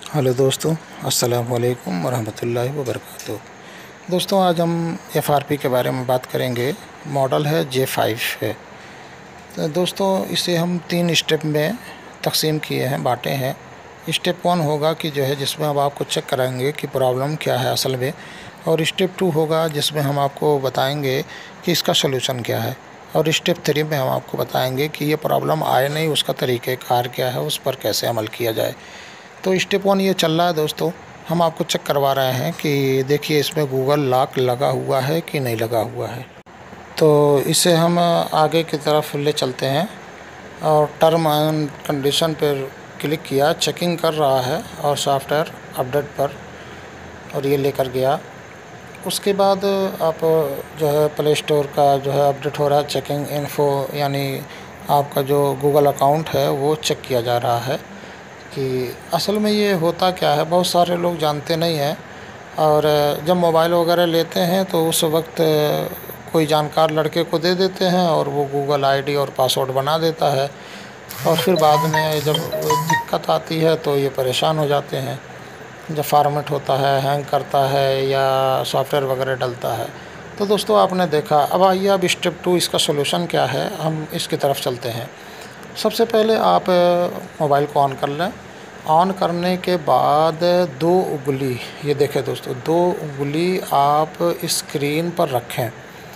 Hello दोस्तों, अस्सलाम वालेकुम वरहमतुल्लाहि वबरकातुहू। दोस्तों, आज हम एफआरपी के बारे में बात करेंगे। मॉडल है J5 है। तो दोस्तों, इसे हम 3 स्टेप में तकसीम किए हैं, बांटे हैं। स्टेप 1 होगा कि जो है जिसमें हम आपको चेक कराएंगे कि प्रॉब्लम क्या है असल में, और स्टेप 2 होगा जिसमें हम आपको बताएंगे कि इसका सलूशन क्या है, और स्टेप 3 में हम आपको बताएंगे कि ये प्रॉब्लम आए नहीं उसका तरीक़ेकार क्या है, उस पर कैसे अमल किया जाए। तो स्टेप 1 ये चल रहा है दोस्तों। हम आपको चेक करवा रहे हैं कि देखिए इसमें गूगल लॉक लगा हुआ है कि नहीं लगा हुआ है। तो इसे हम आगे की तरफ ले चलते हैं और टर्म एंड कंडीशन पर क्लिक किया। चेकिंग कर रहा है और सॉफ्टवेयर अपडेट पर, और ये लेकर गया। उसके बाद आप जो है प्ले स्टोर का जो है अपडेट हो रहा है। चेकिंग इन्फो यानी आपका जो गूगल अकाउंट है वो चेक किया जा रहा है कि असल में ये होता क्या है। बहुत सारे लोग जानते नहीं हैं, और जब मोबाइल वगैरह लेते हैं तो उस वक्त कोई जानकार लड़के को दे देते हैं और वो गूगल आईडी और पासवर्ड बना देता है, और फिर बाद में जब दिक्कत आती है तो ये परेशान हो जाते हैं। जब फॉर्मेट होता है, हैंग करता है या सॉफ्टवेयर वगैरह डलता है। तो दोस्तों, आपने देखा। अब आइए, अब स्टेप 2 इसका सोल्यूशन क्या है, हम इसकी तरफ चलते हैं। सबसे पहले आप मोबाइल को ऑन कर लें। ऑन करने के बाद 2 उंगली, ये देखें दोस्तों, 2 उंगली आप स्क्रीन पर रखें।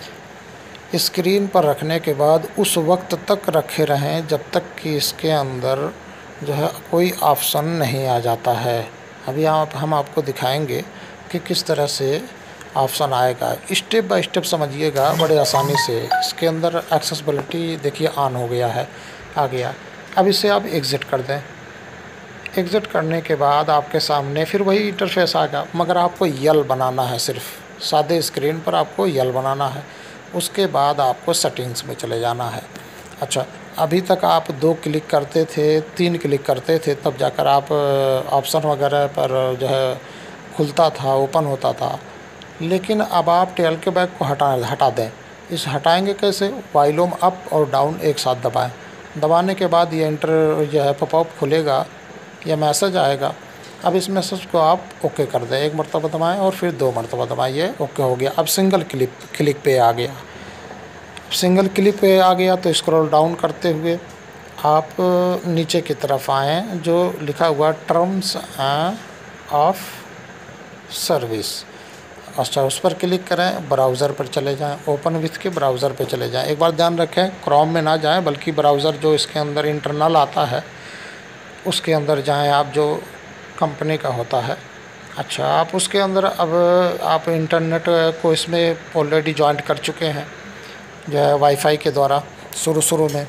स्क्रीन पर रखने के बाद उस वक्त तक रखे रहें जब तक कि इसके अंदर जो है कोई ऑप्शन नहीं आ जाता है। अभी हम आपको दिखाएंगे कि किस तरह से ऑप्शन आएगा। स्टेप बाय स्टेप समझिएगा, बड़े आसानी से। इसके अंदर एक्सेसिबिलिटी देखिए ऑन हो गया है, आ गया। अब इसे आप एग्ज़िट कर दें। एग्ज़िट करने के बाद आपके सामने फिर वही इंटरफेस आएगा, मगर आपको यल बनाना है। सिर्फ सादे स्क्रीन पर आपको यल बनाना है। उसके बाद आपको सेटिंग्स में चले जाना है। अच्छा, अभी तक आप 2 क्लिक करते थे, 3 क्लिक करते थे, तब जाकर आप ऑप्शन वगैरह पर जो है खुलता था, ओपन होता था। लेकिन अब आप टेल के बैग को हटा दें। इस हटाएंगे कैसे? वॉल्यूम अप और डाउन एक साथ दबाएं। दबाने के बाद ये जो है पॉपअप खुलेगा, या मैसेज आएगा। अब इस मैसेज को आप ओके कर दें। 1 मरतबा दबाएं और फिर 2 मरतबा दबाएं। ये ओके हो गया। अब सिंगल क्लिक पे आ गया। सिंगल क्लिक पे आ गया तो स्क्रॉल डाउन करते हुए आप नीचे की तरफ आएँ, जो लिखा हुआ टर्म्स ऑफ सर्विस। अच्छा, उस पर क्लिक करें। ब्राउज़र पर चले जाएं, ओपन विथ के ब्राउज़र पर चले जाएं। एक बार ध्यान रखें, क्रोम में ना जाएं, बल्कि ब्राउज़र जो इसके अंदर इंटरनल आता है उसके अंदर जाएं आप, जो कंपनी का होता है। अच्छा, आप उसके अंदर अब आप इंटरनेट को इसमें ऑलरेडी जॉइंट कर चुके हैं जो है वाईफाई के द्वारा शुरू में।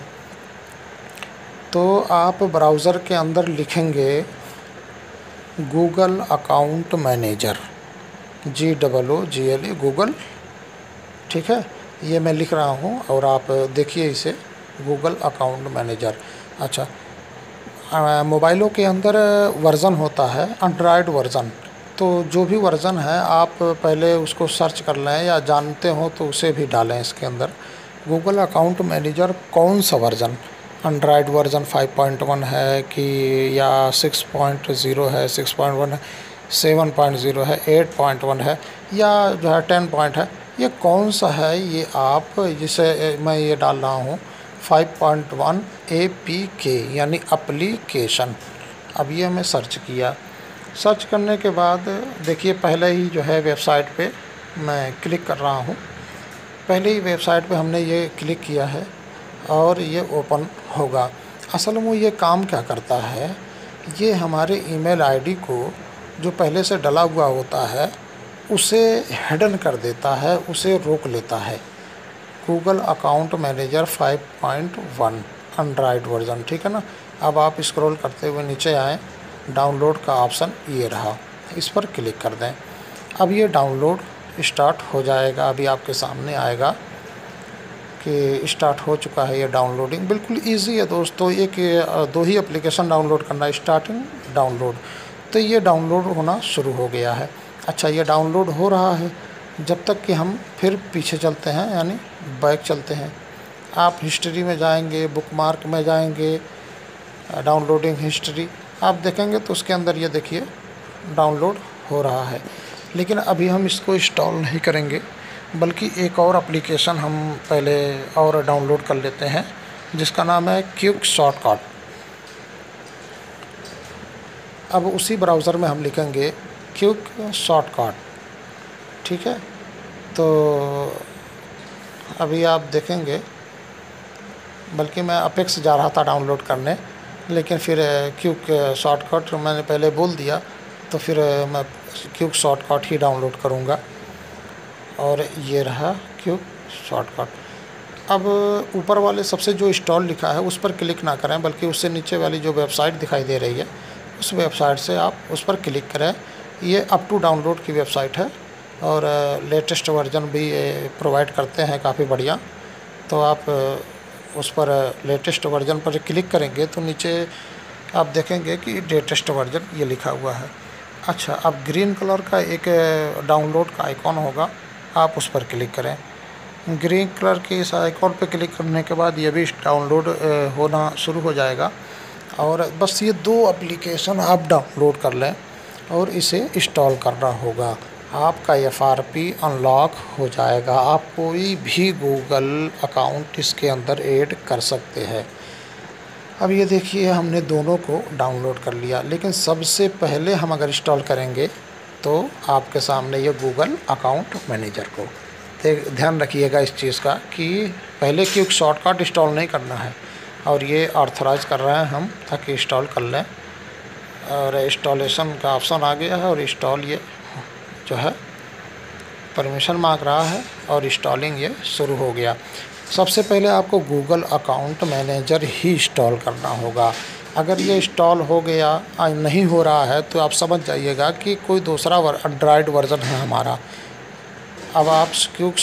तो आप ब्राउज़र के अंदर लिखेंगे Google account manager, GOOGLE Google. ठीक है, ये मैं लिख रहा हूँ और आप देखिए इसे, गूगल अकाउंट मैनेजर। अच्छा, मोबाइलों के अंदर वर्ज़न होता है एंड्रॉयड वर्ज़न। तो जो भी वर्ज़न है आप पहले उसको सर्च कर लें, या जानते हो तो उसे भी डालें इसके अंदर। गूगल अकाउंट मैनेजर कौन सा वर्ज़न, एंड्रॉयड वर्ज़न 5.1 है कि या 6.0 है, 6.1 है, 7.0 है, 8.1 है, या जो है 10 पॉइंट है, ये कौन सा है, ये आप, जिसे मैं ये डाल रहा हूँ 5.1 APK यानी एप्लीकेशन। अब ये मैं सर्च किया। सर्च करने के बाद देखिए पहले ही जो है वेबसाइट पे मैं क्लिक कर रहा हूँ। पहले ही वेबसाइट पे हमने ये क्लिक किया है और ये ओपन होगा। असल में ये काम क्या करता है, ये हमारे ईमेल आईडी को जो पहले से डला हुआ होता है उसे हिडन कर देता है, उसे रोक लेता है। Google account manager 5.1 Android version, ठीक है ना। अब आप स्क्रॉल करते हुए नीचे आएँ, डाउनलोड का ऑप्शन ये रहा, इस पर क्लिक कर दें। अब ये डाउनलोड स्टार्ट हो जाएगा। अभी आपके सामने आएगा कि स्टार्ट हो चुका है ये डाउनलोडिंग। बिल्कुल इजी है दोस्तों। एक 2 ही एप्लीकेशन डाउनलोड करना है, स्टार्टिंग, डाउनलोड। तो ये डाउनलोड होना शुरू हो गया है। अच्छा, ये डाउनलोड हो रहा है जब तक कि हम फिर पीछे चलते हैं, यानी बैक चलते हैं। आप हिस्ट्री में जाएंगे, बुकमार्क में जाएंगे, डाउनलोडिंग हिस्ट्री, आप देखेंगे तो उसके अंदर ये देखिए डाउनलोड हो रहा है। लेकिन अभी हम इसको इंस्टॉल नहीं करेंगे, बल्कि एक और एप्लीकेशन हम पहले और डाउनलोड कर लेते हैं, जिसका नाम है क्विक शॉर्टकट। अब उसी ब्राउज़र में हम लिखेंगे क्विक शॉर्टकट, ठीक है। तो अभी आप देखेंगे, बल्कि मैं अपेक्स जा रहा था डाउनलोड करने, लेकिन फिर क्विक शॉर्टकट मैंने पहले बोल दिया, तो फिर मैं क्विक शॉर्टकट ही डाउनलोड करूँगा। और ये रहा क्विक शॉर्टकट। अब ऊपर वाले सबसे जो इंस्टॉल लिखा है उस पर क्लिक ना करें, बल्कि उससे नीचे वाली जो वेबसाइट दिखाई दे रही है उस वेबसाइट से आप उस पर क्लिक करें। ये अप टू डाउनलोड की वेबसाइट है और लेटेस्ट वर्जन भी प्रोवाइड करते हैं, काफ़ी बढ़िया। तो आप उस पर लेटेस्ट वर्जन पर क्लिक करेंगे तो नीचे आप देखेंगे कि लेटेस्ट वर्जन ये लिखा हुआ है। अच्छा, अब ग्रीन कलर का एक डाउनलोड का आइकॉन होगा, आप उस पर क्लिक करें। ग्रीन कलर के इस आइकॉन पर क्लिक करने के बाद ये भी डाउनलोड होना शुरू हो जाएगा। और बस ये 2 एप्लीकेशन आप डाउनलोड कर लें और इसे इंस्टॉल करना होगा। आपका FRP अनलॉक हो जाएगा। आप कोई भी गूगल अकाउंट इसके अंदर ऐड कर सकते हैं। अब ये देखिए हमने दोनों को डाउनलोड कर लिया, लेकिन सबसे पहले हम अगर इंस्टॉल करेंगे तो आपके सामने ये गूगल अकाउंट मैनेजर को ध्यान रखिएगा इस चीज़ का कि पहले क्विक शॉर्टकट इंस्टॉल नहीं करना है। और ये ऑथराइज कर रहे हैं हम ताकि इंस्टॉल कर लें। और इंस्टॉलेशन का ऑप्शन आ गया है और इंस्टॉल ये जो है परमिशन मांग रहा है और इंस्टॉलिंग ये शुरू हो गया। सबसे पहले आपको गूगल अकाउंट मैनेजर ही इंस्टॉल करना होगा। अगर ये इंस्टॉल हो गया नहीं हो रहा है तो आप समझ जाइएगा कि कोई दूसरा एंड्रॉयड वर्जन है हमारा। अब आप क्विक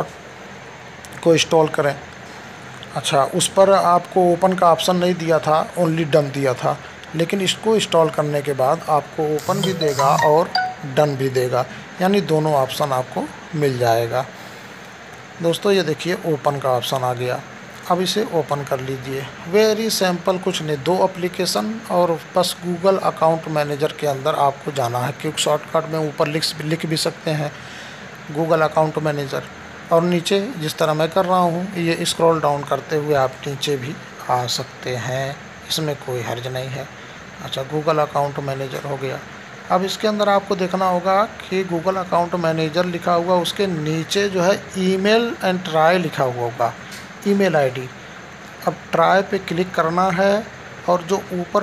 शॉर्टकट को इंस्टॉल करें। अच्छा, उस पर आपको ओपन का ऑप्शन नहीं दिया था, ओनली डन दिया था। लेकिन इसको इंस्टॉल करने के बाद आपको ओपन भी देगा और डन भी देगा, यानी दोनों ऑप्शन आपको मिल जाएगा। दोस्तों ये देखिए ओपन का ऑप्शन आ गया। अब इसे ओपन कर लीजिए। वेरी सिंपल, कुछ नहीं, 2 एप्लीकेशन और बस गूगल अकाउंट मैनेजर के अंदर आपको जाना है। क्विक शॉर्टकट में ऊपर लिख भी सकते हैं गूगल अकाउंट मैनेजर, और नीचे जिस तरह मैं कर रहा हूँ ये स्क्रॉल डाउन करते हुए आप नीचे भी आ सकते हैं, इसमें कोई हर्ज नहीं है। अच्छा, गूगल अकाउंट मैनेजर हो गया। अब इसके अंदर आपको देखना होगा कि गूगल अकाउंट मैनेजर लिखा हुआ, उसके नीचे जो है ईमेल एंड ट्राई लिखा हुआ होगा, ईमेल आईडी। अब ट्राई पे क्लिक करना है और जो ऊपर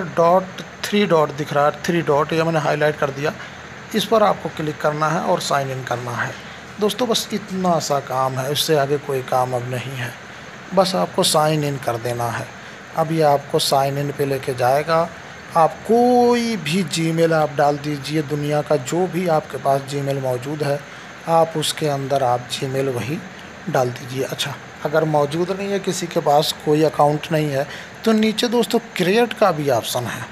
3 डॉट दिख रहा है, 3 डॉट, ये मैंने हाईलाइट कर दिया, इस पर आपको क्लिक करना है और साइन इन करना है। दोस्तों बस इतना सा काम है, इससे आगे कोई काम अब नहीं है। बस आपको साइन इन कर देना है। अब ये आपको साइन इन पे लेके जाएगा। आप कोई भी जीमेल आप डाल दीजिए, दुनिया का जो भी आपके पास जीमेल मौजूद है आप उसके अंदर आप जीमेल वही डाल दीजिए। अच्छा, अगर मौजूद नहीं है, किसी के पास कोई अकाउंट नहीं है, तो नीचे दोस्तों क्रिएट का भी ऑप्शन है,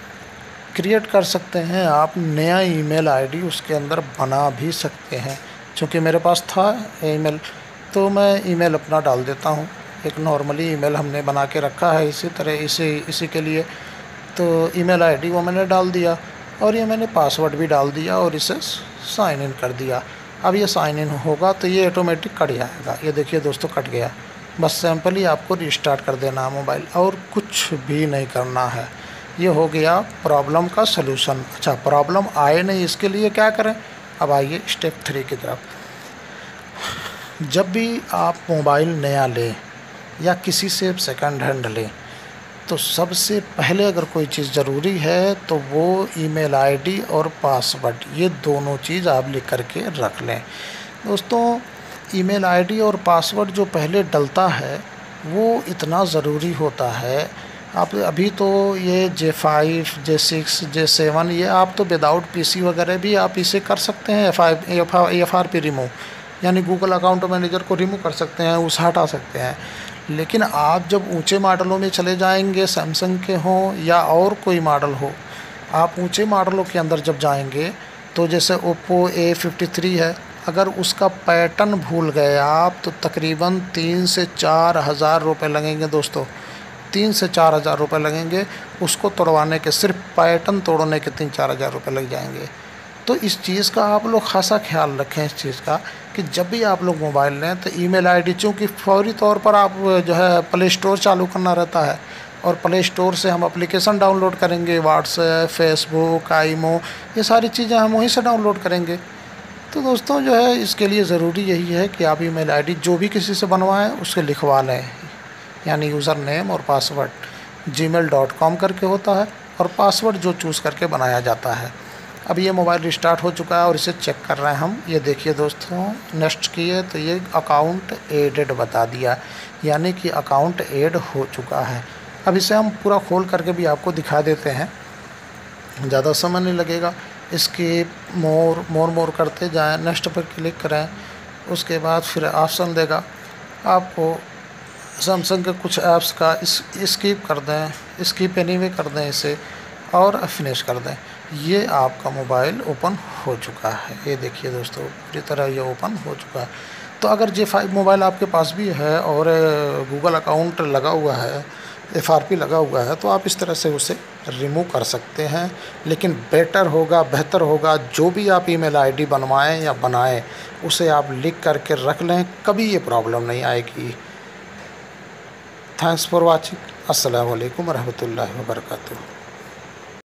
क्रिएट कर सकते हैं आप नया ईमेल आईडी उसके अंदर बना भी सकते हैं। चूँकि मेरे पास था ईमेल तो मैं ईमेल अपना डाल देता हूँ। एक नॉर्मली ईमेल हमने बना के रखा है इसी तरह, इसी के लिए। तो ईमेल आईडी वो मैंने डाल दिया और ये मैंने पासवर्ड भी डाल दिया और इसे साइन इन कर दिया। अब ये साइन इन होगा तो ये ऑटोमेटिक कट जाएगा। ये देखिए दोस्तों कट गया। बस सिंपली आपको रिस्टार्ट कर देना है मोबाइल, और कुछ भी नहीं करना है। ये हो गया प्रॉब्लम का सलूशन। अच्छा, प्रॉब्लम आए नहीं, इसके लिए क्या करें? अब आइए स्टेप 3 की तरफ। जब भी आप मोबाइल नया लें या किसी से सेकंड हैंड लें, तो सबसे पहले अगर कोई चीज़ ज़रूरी है तो वो ईमेल आईडी और पासवर्ड, ये दोनों चीज़ आप लिख करके रख लें। दोस्तों ईमेल आईडी और पासवर्ड जो पहले डलता है वो इतना ज़रूरी होता है। आप अभी तो ये J5, J6, J7 ये आप तो विदाउट PC वगैरह भी आप इसे कर सकते हैं। FRP रिमूव, यानी गूगल अकाउंट मैनेजर को रिमूव कर सकते हैं, उसे हटा सकते हैं। लेकिन आप जब ऊंचे मॉडलों में चले जाएंगे, सैमसंग के हों या और कोई मॉडल हो, आप ऊंचे मॉडलों के अंदर जब जाएंगे तो जैसे Oppo A53 है, अगर उसका पैटर्न भूल गए आप तो तकरीबन 3 से 4 हज़ार रुपये लगेंगे दोस्तों। 3 से 4 हज़ार रुपये लगेंगे। उसको तोड़वाने के, सिर्फ पैटर्न तोड़ने के 3-4 हज़ार रुपये लग जाएंगे। तो इस चीज़ का आप लोग खासा ख्याल रखें इस चीज़ का, कि जब भी आप लोग मोबाइल लें तो ईमेल आईडी, चूँकि फौरी तौर पर आप जो है प्ले स्टोर चालू करना रहता है, और प्ले स्टोर से हम एप्लीकेशन डाउनलोड करेंगे, व्हाट्सएप, फेसबुक, आईमो, ये सारी चीज़ें हम वहीं से डाउनलोड करेंगे। तो दोस्तों जो है इसके लिए ज़रूरी यही है कि आप ईमेल आईडी जो भी किसी से बनवाएं उसके लिखवा लें, यानी यूज़र नेम और पासवर्ड gmail.com करके होता है, और पासवर्ड जो चूज़ करके बनाया जाता है। अब ये मोबाइल रिस्टार्ट हो चुका है और इसे चेक कर रहे हैं हम। ये देखिए दोस्तों, नेक्स्ट किए तो ये अकाउंट एडेड बता दिया, यानी कि अकाउंट ऐड हो चुका है। अब इसे हम पूरा खोल करके भी आपको दिखा देते हैं, ज़्यादा समय नहीं लगेगा। इसकी मोर करते जाएं, नेक्स्ट पर क्लिक करें, उसके बाद फिर ऑप्शन देगा आपको सैमसंग के कुछ ऐप्स का स्किप कर दें, स्किप एनीवे कर दें इसे, और फिनिश कर दें। ये आपका मोबाइल ओपन हो चुका है। ये देखिए दोस्तों, पूरी तरह ये ओपन हो चुका है। तो अगर J5 मोबाइल आपके पास भी है और गूगल अकाउंट लगा हुआ है, FRP लगा हुआ है, तो आप इस तरह से उसे रिमूव कर सकते हैं। लेकिन बेहतर होगा जो भी आप ईमेल आईडी बनवाएं या बनाएं, उसे आप लिख करके रख लें, कभी ये प्रॉब्लम नहीं आएगी। Thanks for watching. अस्सलाम वालेकुम रहमतुल्लाहि व बरकातुहू।